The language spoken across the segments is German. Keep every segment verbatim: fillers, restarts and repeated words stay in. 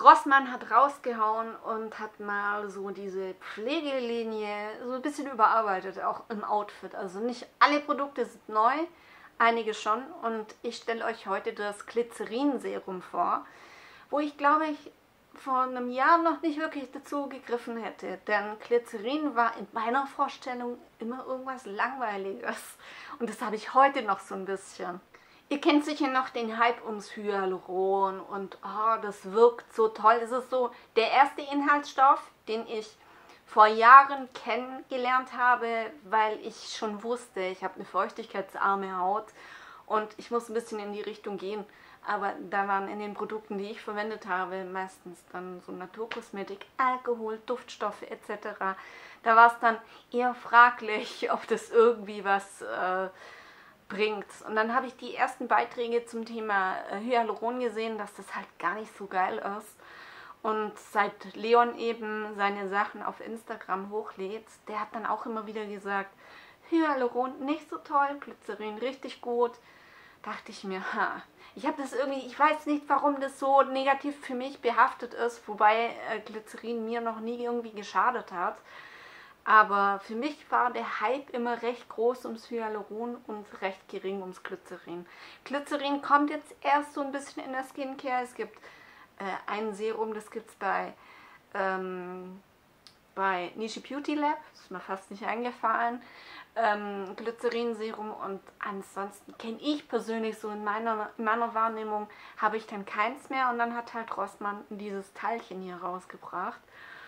Rossmann hat rausgehauen und hat mal so diese Pflegelinie so ein bisschen überarbeitet, auch im Outfit. Also nicht alle Produkte sind neu, einige schon. Und ich stelle euch heute das Glycerin-Serum vor, wo ich glaube ich vor einem Jahr noch nicht wirklich dazu gegriffen hätte. Denn Glycerin war in meiner Vorstellung immer irgendwas Langweiliges. Und das habe ich heute noch so ein bisschen. Ihr kennt sicher noch den Hype ums Hyaluron und oh, das wirkt so toll. Das ist so der erste Inhaltsstoff, den ich vor Jahren kennengelernt habe, weil ich schon wusste, ich habe eine feuchtigkeitsarme Haut und ich muss ein bisschen in die Richtung gehen. Aber da waren in den Produkten, die ich verwendet habe, meistens dann so Naturkosmetik, Alkohol, Duftstoffe et cetera. Da war es dann eher fraglich, ob das irgendwie was äh, bringt. Und dann habe ich die ersten Beiträge zum Thema Hyaluron gesehen, dass das halt gar nicht so geil ist. Und seit Leon eben seine Sachen auf Instagram hochlädt, der hat dann auch immer wieder gesagt, Hyaluron nicht so toll, Glycerin richtig gut. Dachte ich mir, ha, ich habe das irgendwie, ich weiß nicht, warum das so negativ für mich behaftet ist, wobei äh, Glycerin mir noch nie irgendwie geschadet hat. Aber für mich war der Hype immer recht groß ums Hyaluron und recht gering ums Glycerin. Glycerin kommt jetzt erst so ein bisschen in der Skincare. Es gibt äh, ein Serum, das gibt es bei, ähm, bei Niche Beauty Lab, das ist mir fast nicht eingefallen. Ähm, Glycerin-Serum und ansonsten kenne ich persönlich so in meiner, in meiner Wahrnehmung, habe ich dann keins mehr. Und dann hat halt Rossmann dieses Teilchen hier rausgebracht.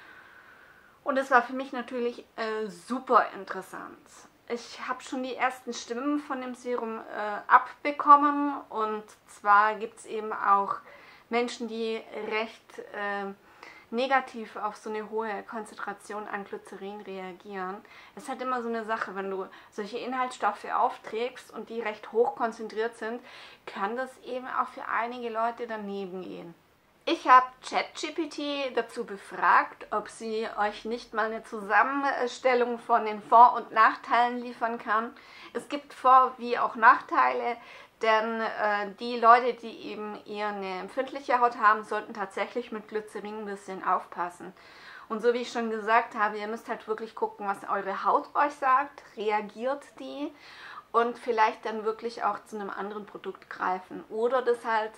Und es war für mich natürlich äh, super interessant. Ich habe schon die ersten Stimmen von dem Serum äh, abbekommen. Und zwar gibt es eben auch Menschen, die recht äh, negativ auf so eine hohe Konzentration an Glycerin reagieren. Es ist halt immer so eine Sache, wenn du solche Inhaltsstoffe aufträgst und die recht hoch konzentriert sind, kann das eben auch für einige Leute daneben gehen. Ich habe ChatGPT dazu befragt, ob sie euch nicht mal eine Zusammenstellung von den Vor- und Nachteilen liefern kann. Es gibt Vor- wie auch Nachteile, denn äh, die Leute, die eben eher eine empfindliche Haut haben, sollten tatsächlich mit Glycerin ein bisschen aufpassen. Und so wie ich schon gesagt habe, ihr müsst halt wirklich gucken, was eure Haut euch sagt, reagiert die und vielleicht dann wirklich auch zu einem anderen Produkt greifen oder das halt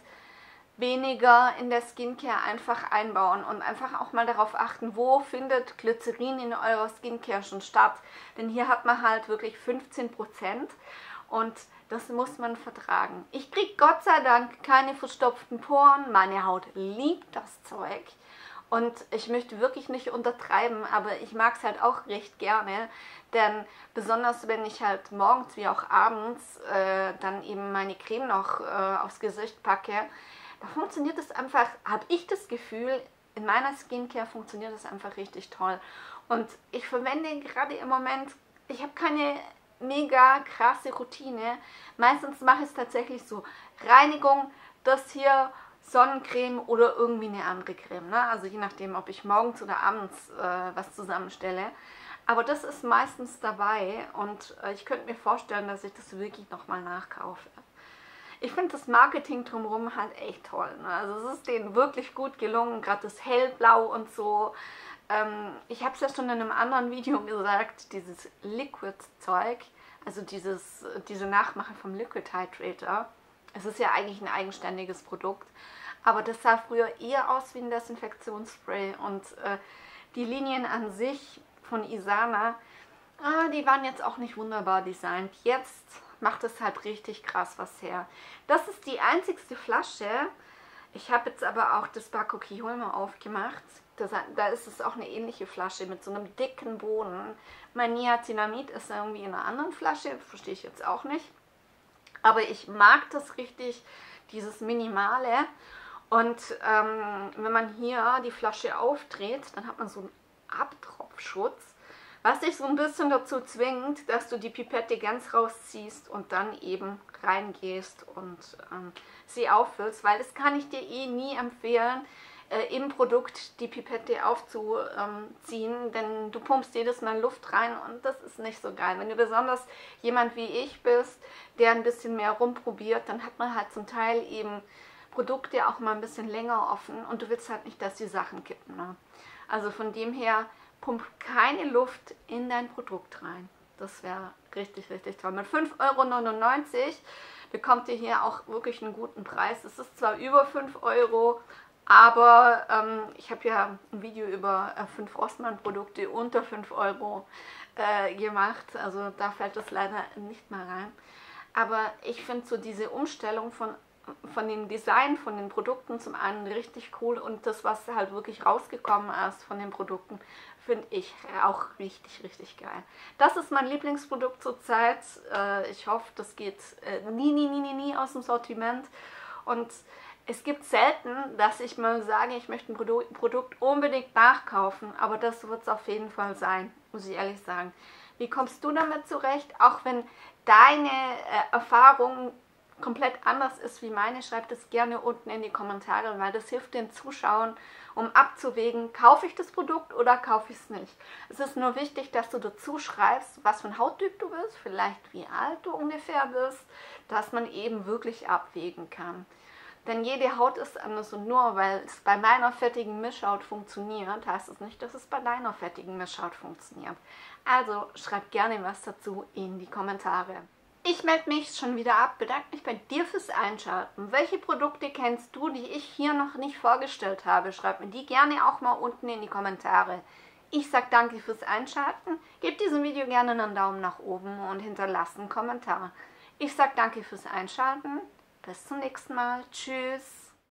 weniger in der Skincare einfach einbauen und einfach auch mal darauf achten, wo findet Glycerin in eurer Skincare schon statt. Denn hier hat man halt wirklich fünfzehn Prozent und das muss man vertragen. Ich kriege Gott sei Dank keine verstopften Poren, meine Haut liebt das Zeug und ich möchte wirklich nicht untertreiben, aber ich mag es halt auch recht gerne, denn besonders wenn ich halt morgens wie auch abends äh, dann eben meine Creme noch äh, aufs Gesicht packe, da funktioniert es einfach, habe ich das Gefühl, in meiner Skincare funktioniert das einfach richtig toll. Und ich verwende gerade im Moment, ich habe keine mega krasse Routine. Meistens mache ich es tatsächlich so, Reinigung, das hier, Sonnencreme oder irgendwie eine andere Creme. Ne? Also je nachdem, ob ich morgens oder abends äh, was zusammenstelle. Aber das ist meistens dabei und äh, ich könnte mir vorstellen, dass ich das wirklich nochmal nachkaufe. Ich finde das Marketing drumherum halt echt toll. Ne? Also es ist denen wirklich gut gelungen, gerade das Hellblau und so. Ähm, ich habe es ja schon in einem anderen Video gesagt, dieses Liquid-Zeug, also dieses, diese Nachmache vom Liquid Hydrator. Es ist ja eigentlich ein eigenständiges Produkt, aber das sah früher eher aus wie ein Desinfektionsspray und äh, die Linien an sich von Isana, ah, die waren jetzt auch nicht wunderbar designt. Jetzt macht es halt richtig krass was her. Das ist die einzigste Flasche. Ich habe jetzt aber auch das Bakuchiholme aufgemacht. Das, da ist es auch eine ähnliche Flasche mit so einem dicken Boden. Mein Niacinamid ist irgendwie in einer anderen Flasche, verstehe ich jetzt auch nicht. Aber ich mag das richtig, dieses Minimale. Und ähm, wenn man hier die Flasche aufdreht, dann hat man so einen Abtropfschutz, was dich so ein bisschen dazu zwingt, dass du die Pipette ganz rausziehst und dann eben reingehst und ähm, sie auffüllst, weil das kann ich dir eh nie empfehlen, äh, im Produkt die Pipette aufzuziehen, denn du pumpst jedes Mal Luft rein und das ist nicht so geil. Wenn du besonders jemand wie ich bist, der ein bisschen mehr rumprobiert, dann hat man halt zum Teil eben Produkte auch mal ein bisschen länger offen und du willst halt nicht, dass die Sachen kippen. Ne? Also von dem her, pump keine Luft in dein Produkt rein. Das wäre richtig, richtig toll. Mit fünf Euro neunundneunzig bekommt ihr hier auch wirklich einen guten Preis. Es ist zwar über fünf Euro, aber ähm, ich habe ja ein Video über äh, fünf Rossmann-Produkte unter fünf Euro äh, gemacht. Also da fällt das leider nicht mal rein. Aber ich finde so diese Umstellung von, von dem Design von den Produkten zum einen richtig cool und das, was halt wirklich rausgekommen ist von den Produkten, finde ich auch richtig, richtig geil. Das ist mein Lieblingsprodukt zurzeit. Äh, ich hoffe, das geht äh, nie, nie, nie, nie, nie aus dem Sortiment. Und es gibt selten, dass ich mal sage, ich möchte ein Produ Produkt unbedingt nachkaufen, aber das wird es auf jeden Fall sein, muss ich ehrlich sagen. Wie kommst du damit zurecht? Auch wenn deine äh, Erfahrung komplett anders ist wie meine, schreib das gerne unten in die Kommentare, weil das hilft den Zuschauern, um abzuwägen, kaufe ich das Produkt oder kaufe ich es nicht. Es ist nur wichtig, dass du dazu schreibst, was für ein Hauttyp du bist, vielleicht wie alt du ungefähr bist, dass man eben wirklich abwägen kann. Denn jede Haut ist anders und nur weil es bei meiner fettigen Mischhaut funktioniert, heißt es nicht, dass es bei deiner fettigen Mischhaut funktioniert. Also schreib gerne was dazu in die Kommentare. Ich melde mich schon wieder ab, bedanke mich bei dir fürs Einschalten. Welche Produkte kennst du, die ich hier noch nicht vorgestellt habe? Schreib mir die gerne auch mal unten in die Kommentare. Ich sage danke fürs Einschalten, gebt diesem Video gerne einen Daumen nach oben und hinterlasst einen Kommentar. Ich sage danke fürs Einschalten. Bis zum nächsten Mal. Tschüss.